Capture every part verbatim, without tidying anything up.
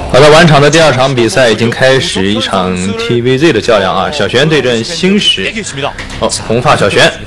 好的，晚场的第二场比赛已经开始，一场 T V Z 的较量啊，小璇对阵星矢。哦，红发小璇。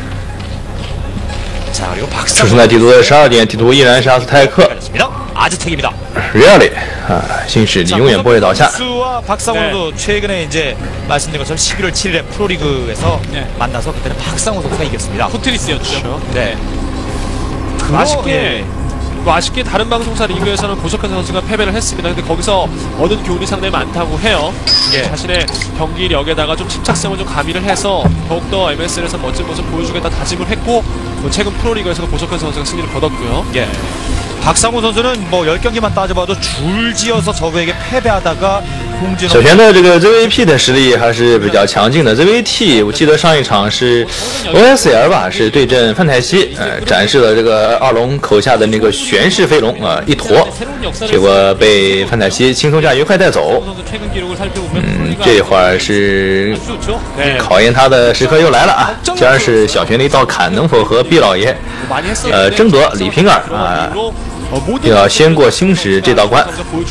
出生在地图的十二点，地图依然是阿斯泰克。Really 啊，星矢你永远不会倒下。 박상호도 최근에 이제 말씀드린 것처럼 십일월 칠일에 프로리그에서 네. 만나서 그때는 박상호 선수가 이겼습니다. 포트리스였죠. 네. 아쉽게 예. 뭐 아쉽게 다른 방송사 리그에서는 고석현 선수가 패배를 했습니다. 근데 거기서 얻은 교훈이 상당히 많다고 해요. 예. 자신의 경기력에다가 좀 침착성을 좀 가미를 해서 더욱더 엠에스엘에서 멋진 모습 보여주겠다 다짐을 했고 뭐 최근 프로리그에서도 고석현 선수가 승리를 거뒀고요. 예. 박상호 선수는 뭐 열 경기만 따져봐도 줄지어서 적에게 패배하다가 小璇的这个 Z V P 的实力还是比较强劲的。Z V T 我记得上一场是 O S L 吧，是对阵范泰西，呃，展示了这个二龙口下的那个玄式飞龙啊、呃，一坨，结果被范泰西轻松驾驭快带走。嗯，这会儿是考验他的时刻又来了啊！既然是小璇的一道坎，能否和毕老爷呃争夺李平儿啊？ 要先过星矢这道关。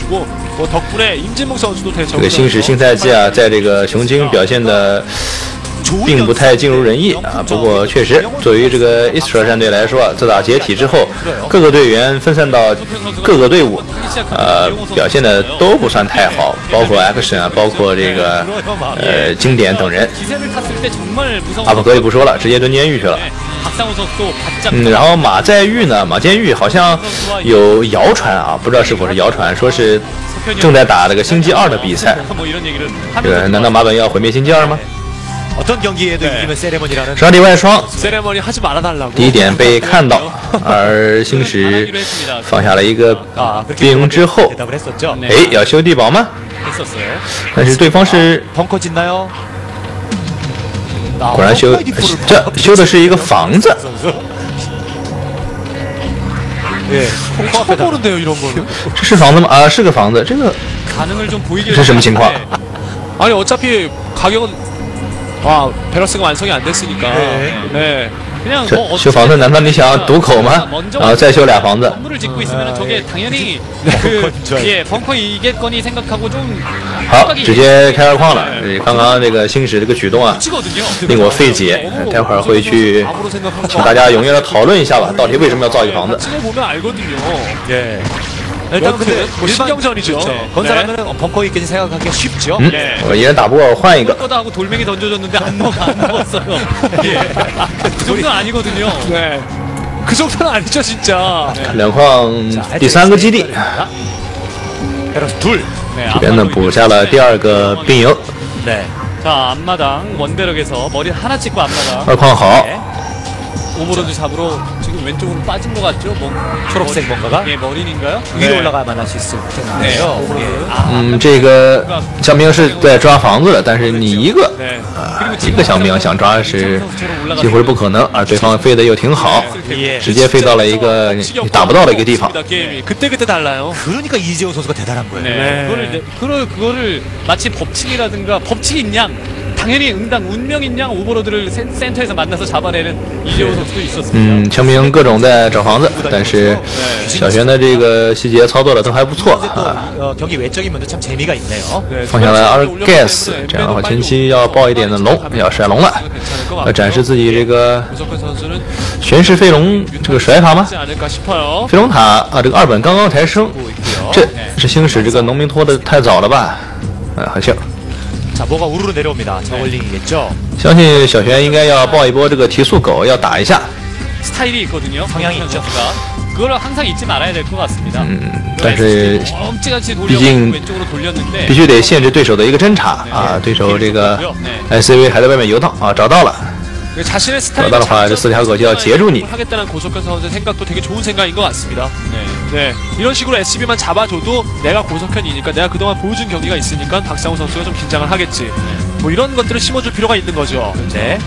这个星矢新赛季啊，在这个雄鹰表现的并不太尽如人意啊。不过确实，作为这个 Istra 战队来说，自打解体之后，各个队员分散到各个队伍，呃，表现的都不算太好，包括 Action 啊，包括这个呃经典等人。阿普可以不说了，直接蹲监狱去了。 嗯，然后马在玉呢？马建玉好像有谣传啊，不知道是否是谣传，说是正在打这个星际二的比赛。这个难道马本要毁灭星际二吗？沙地外双，第一点被看到，而星矢放下了一个兵之后，哎，要修地堡吗？但是对方是。 果然修，这修的是一个房子。这是房子吗？啊，是个房子。这个是什么情况？ 아니 어차피 가격은 아 베러스가 완성이 안 됐으니까. 네. 这修房子难道你想堵口吗？然后再修俩房子。好，直接开二矿了。刚刚这个星矢这个举动啊，令我费解。待会儿会去请大家踊跃的讨论一下吧，到底为什么要造一个房子？ 일단 근데 뭐 신경전이죠. 건설하면 벙커 있겠지 생각하기가 쉽죠. 음? 네. 我一人打不过，我换一个。 하고 돌멩이 던져줬는데 안 먹 안 먹었어요. 예. 그 정도는 아니거든요. 네. 그 정도는 아니죠 진짜. 两矿第三个基地，这边呢补下了第二个兵营。 네. 자 앞마당 원베럭에서 머리 하나 찍고 앞마당. 二矿好。 오버로드 잡으러 지금 왼쪽으로 빠진 것 같죠? 뭐 초록색 뭔가가? 예, 머리인가요? 위로 네. 올라가야만 할 수 있을 텐데요. 네. 아, 嗯，这个小明是在抓房子的，但是你一个啊，一个小明想抓是几乎是不可能，而对方飞得又挺好，直接飞到了一个你打不到的一个地方。 그때 그때 달라요. 그러니까 이재호 선수가 대단한 거예요. 네. 그거를 그걸 그거를 마치 법칙이라든가 법칙인 양. 당연히 응당 운명인 양 오버로드를 센, 센터에서 만나서 잡아내는 이재호 선수도 있었습니다. 嗯，全明各种在找房子，但是小璇的这个细节操作的都还不错啊。 경기 외적인 면도 참 재미가 있네요. 放下了 二 gas， 这样的话前期要爆一点的龙，要甩龙了，要展示自己这个玄式飞龙这个甩法吗？飞龙塔啊，这个二本刚刚抬升，这是星矢这个农民拖的太早了吧？啊，好像。 자, 뭐가 우르르 내려옵니다. 저글링이겠죠. 相信小璇应该要爆一波这个提速狗，要打一下。 스타일이 있거든요. 성향이 있죠. 그걸 항상 잊지 말아야 될 것 같습니다. 嗯，但是 엄지같이 毕竟 왼쪽으로 돌렸는데 必须得限制对手的一个侦查啊。对手这个 S C V 还在外面游荡啊，找到了。 자신의 找到的话，这四条狗就要截住你。 하겠다는 고석현 선수의 생각도 되게 좋은 생각인 것 같습니다. 네. 네. 이런 식으로 에스씨비만 잡아줘도 내가 고석현이니까 내가 그동안 보여준 경기가 있으니까 박상호 선수가 좀 긴장을 하겠지. 네. 뭐 이런 것들을 심어줄 필요가 있는 거죠. 네.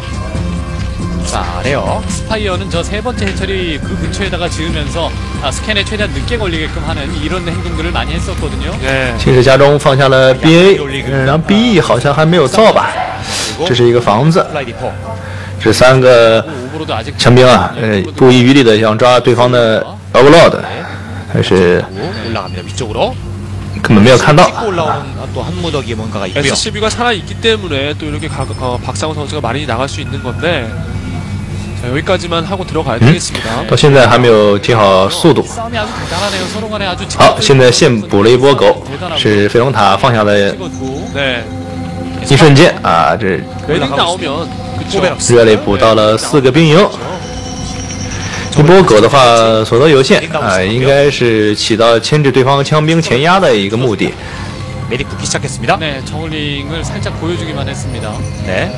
자, 레어. 스파이어는 저 세 번째 해처리 그 근처에다가 지으면서 아, 스캔에 최대한 늦게 걸리게끔 하는 이런 행동들을 많이 했었거든요. 네. 星矢家中放下了 B A， 然后 B E 好像还没有造吧？这是一个房子。 这三个强兵啊，呃，不遗余力的想抓对方的 Overlord， 还是根本没有看到。 찍고 올라오는 또 한 무더기에 뭔가가 있고요. 에스씨비가 살아있기 때문에 또 이렇게 가, 어, 박상훈 선수가 마린이 나갈 수 있는 건데 자, 여기까지만 하고 들어가야 되겠습니다. 到现在还没有提好速度。 싸움이 아주 대단하네요. 서로 간에 아주 好，现在现补了一波狗，是飞龙塔放下的 찍었고. 네. 一瞬间啊，这 레딩 나오면 그쵸. 热烈补到了四个兵营。一波狗的话，所得有限啊，应该是起到牵制对方枪兵前压的一个目的。 메딕 붙기 시작했습니다. 네, 저글링을 살짝 보여주기만 했습니다. 네.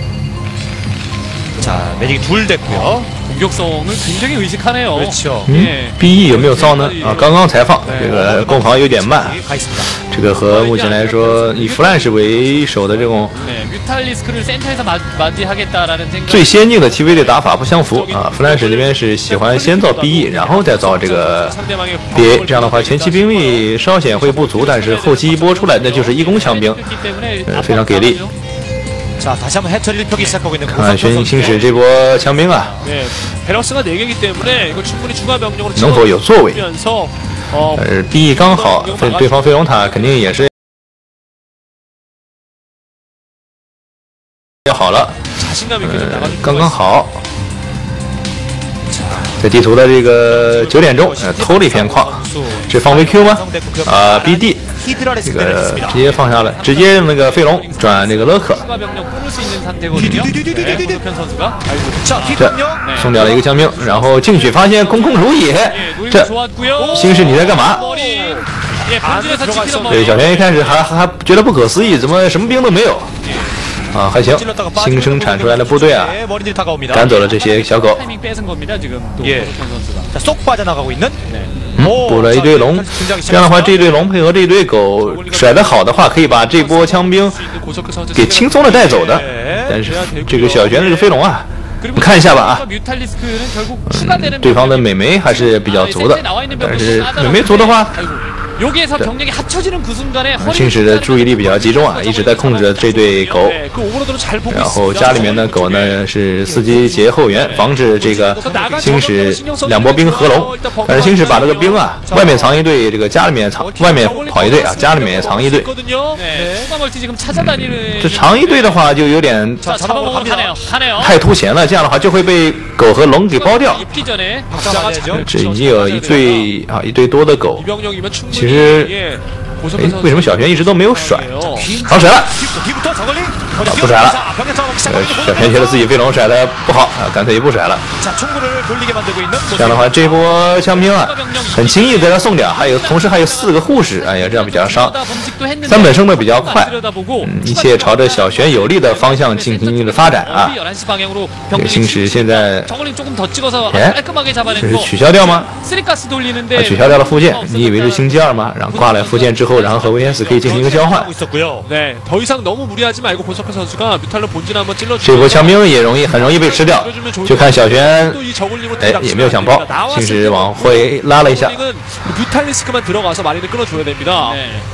자, 메딕이 둘 됐고요. 공격성을 굉장히 의식하네요. 그렇죠. 嗯 예. ，B E 有没有造呢？啊，刚刚才放，这个攻防有点慢。 가 있습니다. 这个和目前来说以弗兰士为首的这种 네, 뮤탈리스크를 센터에서 마, 맞이하겠다라는 생각. 最先进的 T V 的打法不相符啊。弗兰士这边是喜欢先造 B E， 然后再造这个 B A， 这样的话前期兵力稍显会不足，但是后期一波出来那就是一攻强兵，呃，非常给力。 자, 다시 한번 해처리를 펴기 시작하고 있는 看玄星使这波枪兵啊， 네. 베럭스가 네 개이기 때문에 이거 충분히 추가 병력으로 能否有作为？ 치면서 어, 呃 ，B E 刚好，对对方飞龙塔肯定也是要好了， 자신감 있게 좀 呃 나가줄 ， 刚刚好。 在地图的这个九点钟，呃，偷了一片矿，是放 V Q 吗？啊 ，B D 这个直接放下了，直接用那个飞龙转这个勒克， 추가 병력 끊을 수 있는 상태거든요. 네, 고석현 선수가. 자, 这 뒤편요. 送掉了一个枪兵，然后进去发现空空如也， 예, 노리고 这 좋았고요. 星矢你在干嘛？ 머리. 예, 본진에서 찍히는 对， 머리. 小田一开始还还还觉得不可思议，怎么什么兵都没有？啊，还行，新生产出来的部队啊， 머리들이 다가옵니다. 赶走了这些小狗， 타이밍 뺏은 겁니다. 지금 또 예. 고석현 선수가. 자, 쏙 빠져나가고 있는. 嗯，补了一堆龙，这样的话，这一堆龙配合这一堆狗甩得好的话，可以把这波枪兵 고석현 선수 给轻松的带走的。但是这个小玄这个飞龙啊，我们看一下吧啊。 뮤탈리스크는 결국 추가되는 对方的美眉还是比较足的，但是美眉足的话， 여기에서 병력이 합쳐지는 그 순간에 星矢的注意力比较集中啊，一直在控制着这对狗。 네, 그 오버로드는 잘 보고 然后 있습니다. 家里面的狗呢是伺机截后援，防止这个星矢两波兵合拢。但是星矢把这个兵啊，外面藏一队，这个家里面藏，外面跑一队啊，家里面也藏一队。 있거든요. 네, 추가 멀티 지금 찾아다니는 这藏一队的话，就有点 자, 잡아먹으러 가네요. 가네요. 太凸显了，这样的话就会被狗和龙给包掉。 입기 전에 박장하죠. 这已经有一队啊，一队多的狗。 이병력이면 충분히 其实 예, 哎 고석현 ， 为什么小玄一直都没有甩？ 선수예요. 好甩了。 뒤부터 저걸링. 不甩了，呃，小田觉得自己飞龙甩的不好啊，干脆也不甩了。 자, 총구를 돌리게 만들고 있는 这样的话，这波枪兵啊，很轻易给他送掉，还有同时还有四个护士，哎呀，这样比较伤。 三本升的比较快，嗯，一切朝着小玄有利的方向进行着发展啊。这个星矢现在，哎，这是取消掉吗？他取消掉了附件，你以为是星期二吗？然后挂了附件之后，然后和 V S 可以进行一个交换。 네, 더 이상 너무 무리하지 말고 고석현 선수가 뮤탈로 본진 한번 찔러 这波枪兵也容易很容易被吃掉，就看小玄， 또 이 저글링으로 哎，也没有想包，星矢往回拉了一下。 뮤탈리스크만 들어가서 마린을 끊어줘야 됩니다.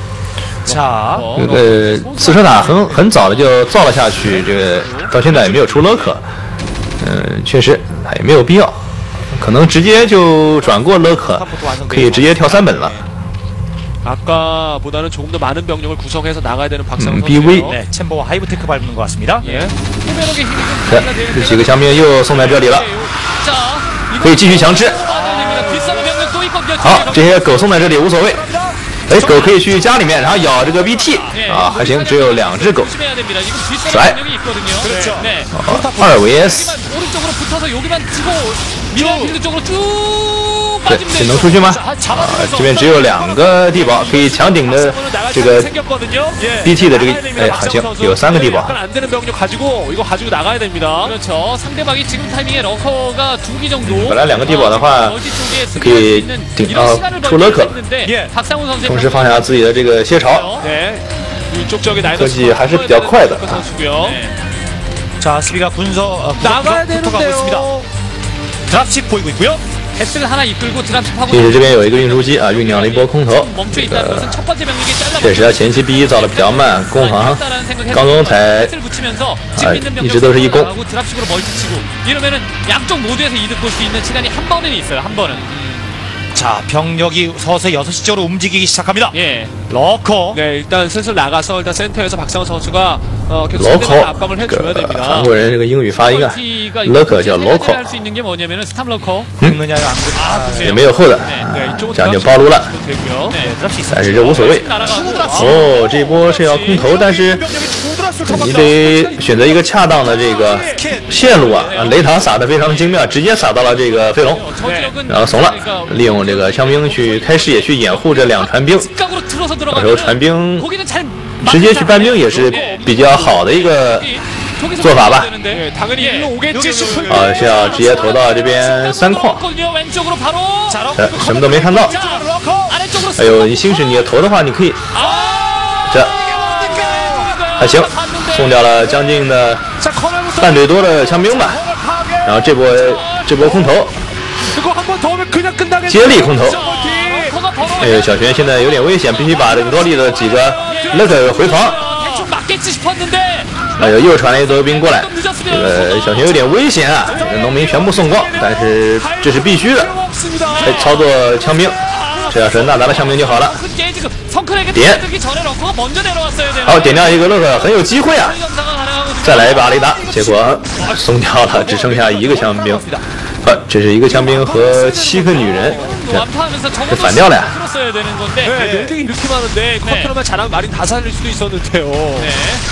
자, 这个刺蛇塔很很早的就造了下去，这个到现在也没有出勒克，嗯，确实他也没有必要，可能直接就转过勒克，可以直接跳三本了。 아까보다는 조금 더 많은 병력을 구성해서 나가야 되는 박상훈 음, 선수예요. 비브이. 네, 챔버와 하이브테크 밟는 것 같습니다. 예. 对，这几个枪兵又送在这里了，可以继续强吃。好，这些狗送在这里无所谓。哎，狗可以去家里面，然后咬这个 V T 啊，还行，只有两只狗。甩，哦，二 V S。 对，这能出去吗？啊，这边只有两个地堡可以强顶的这个 B T 的这个，哎，好行，有三个地堡。 안 되는 병력 가지고 이거 가지고 나가야 됩니다. 그렇죠. 상대방이 지금 타이밍에 러커가 두 기 정도. 本来两个地堡的话，可以顶到出勒克， 예. 박상훈 선수 同时放下自己的这个歇巢。 네. 이쪽 적의 나이더 科技还是比较快的。 선수고요. 자, 수비가 군서 어, 나가야 붙어가고 있습니다. 되는데요. 드랍십 보이고 있고요. S를 하나 이끌고 드랍십하고 其实这边有一个运输机啊，酝酿了一波空投。 멈춰 这 있다는 个 것은 첫 번째 병력이 잘라 确实他前期 B 一造的比较慢，攻防刚刚才 S를 붙이면서 지금 아, 있는 병력 一直都是一攻。 나가고 드랍식으로 멀티치고 이러면은 양쪽 모두에서 이득 볼 수 있는 시간이 한 번은 있어요. 한 번은. 자, 병력이 서서히 여섯 시 쪽으로 움직이기 시작합니다. 예. 러커. 네, 일단 슬슬 나가서 일단 센터에서 박상원 선수가 어, 계속 러커 상대방을 압박을 해줘야 됩니다. 한국人这个英语发音啊 러커叫 러커 할수 있는 게 뭐냐면은 스탑 러커. 먹느냐를 안 그래. 아, 보세요. 也没有后的 네, 啊 이쪽은 这样就暴露了 되고요. 네, 드랍시 있어. 但是这无所谓 날아가고. 哦这一波是要空投但是 你得选择一个恰当的这个线路啊！啊雷塔撒的非常精妙，直接撒到了这个飞龙， 저지력은 然后怂了，利用这个枪兵去开视野去掩护这两传兵， 직각으로 들어서 有时候 들어가면 传兵 거기는 잘 直接去搬兵也是比较好的一个做法吧。 네, 당연히 일로 오겠지 싶은 啊，是要直接投到这边三矿， 왼쪽으로 바로. 呃，什么都没看到。 아래쪽으로. 哎呦，你星矢你也投的话，你可以，这还行，送掉了将近的半队多的枪兵吧。然后这波这波空投， 그거 한 번 더 오면 그냥 끝나겠네. 接力空投。 러커가 바로. 哎呦，小泉现在有点危险，必须把这个高丽的几个 lock 回防。 대충 맞겠지 싶었는데. 哎呦，又传了一堆兵过来，这个小泉有点危险啊！这个农民全部送光，但是这是必须的，哎，操作枪兵，这要是纳达的枪兵就好了。 지금 성클에게 点 들기 전에 러커가 먼저 내려왔어야 돼요. 好，点掉一个 lock 很有机会啊！ 연상가 가능하거든요. 再来一把雷达，结果松掉了，只剩下一个枪兵。呃，这是一个枪兵和七个女人，这 완파하면서 적어도 그 반대하네. 들었어야 되는 건데. 네, 빌딩이 이렇게 많은데 컨트롤만 잘하면 마린 다 살릴 수도 있었는데요. 네.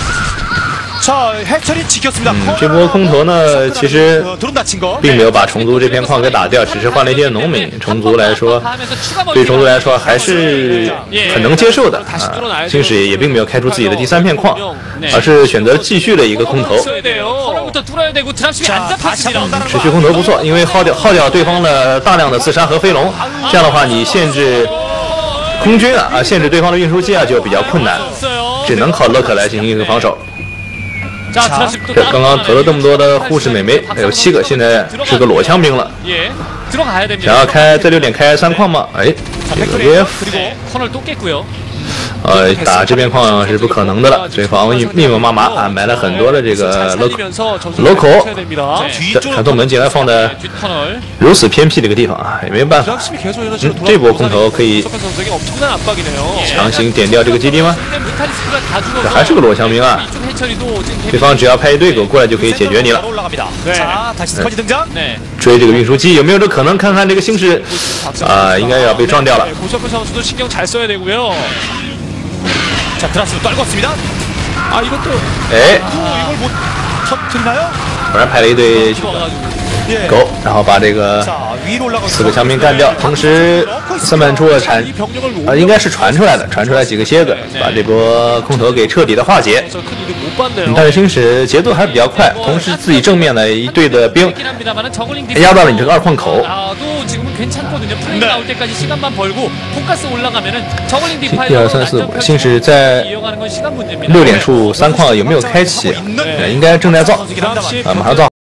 자, 해철이 지켰습니다. 嗯，这波空投呢，其实 어, 드론 다친 거. 并没有把虫族这片矿给打掉，只是换了一些农民。虫族来说， 하면서 추가 对虫族来说还是很能接受的啊。星矢也并没有开出自己的第三片矿，而是选择继续的一个空投。 뚫어야 돼요. 터널부터 뚫어야 되고 드랍십이 안 잡혔습니다. 持续空投不错，因为耗掉耗掉对方的大量的刺杀和飞龙，这样的话你限制空军啊啊，限制对方的运输机啊就比较困难， 없어요. 只能靠勒克来进行一个防守。 자, 드랍십도 这刚刚投了这么多的护士美眉，有七个，现在是个裸枪兵了。 예. 들어가야 됩니다. 想要开在六点开三矿吗？哎，这个 V F 네, 터널 또 깼고요. 呃打这边矿是不可能的了，对方密密密麻麻啊买了很多的这个 local 살리면서 전술을 local 펼쳐야 됩니다. 네. 这传送门竟然放在 뒷 터널. 如此偏僻的一个地方啊，也没办法， 드랍십이 계속 이런 식으로 음, 这波空投可以 석현 선수에게 엄청난 압박이네요. 强行点掉这个基地吗？ 근데 뮤탈리스크가 다 죽어서 这还是个裸枪兵啊！ 이쪽 해처리도 지금 对方只要派一队狗过来就可以解决你了。 바로 올라갑니다. 네. 자, 다시 스커지 등장. 네. 追这个运输机有没有这可能？看看这个星矢啊，应该要被撞掉了 네, 。 고석현 선수도 신경 잘 써야 되고요. 자, 드라스 떨궜습니다. 아 이것도 哎， 또 이걸 못 터뜨리나요? 果然派了一队 와가지고 예. 狗，然后把这个 자, 위로 올라가고 四个枪兵干掉，同时三板处的产 이 병력을 啊，应该是传出来的，传出来几个蝎子，把这波空投给彻底的化解。 큰 이득 못 봤네요. 但是星矢节奏还是比较快，同时自己正面的一队的兵 있긴 합니다만은 저글링 压到了你这个二矿口。 나도 지금은 괜찮거든요. 프레이 네. 나올 때까지 시간만 벌고 돈가스 올라가면은 저글링 一 디파이어 二三四五，星矢在 이어가는 건 시간 문제입니다. 六点处三矿有没有开启？呃应该正在造 선수긴 합니다만. 啊，马上造。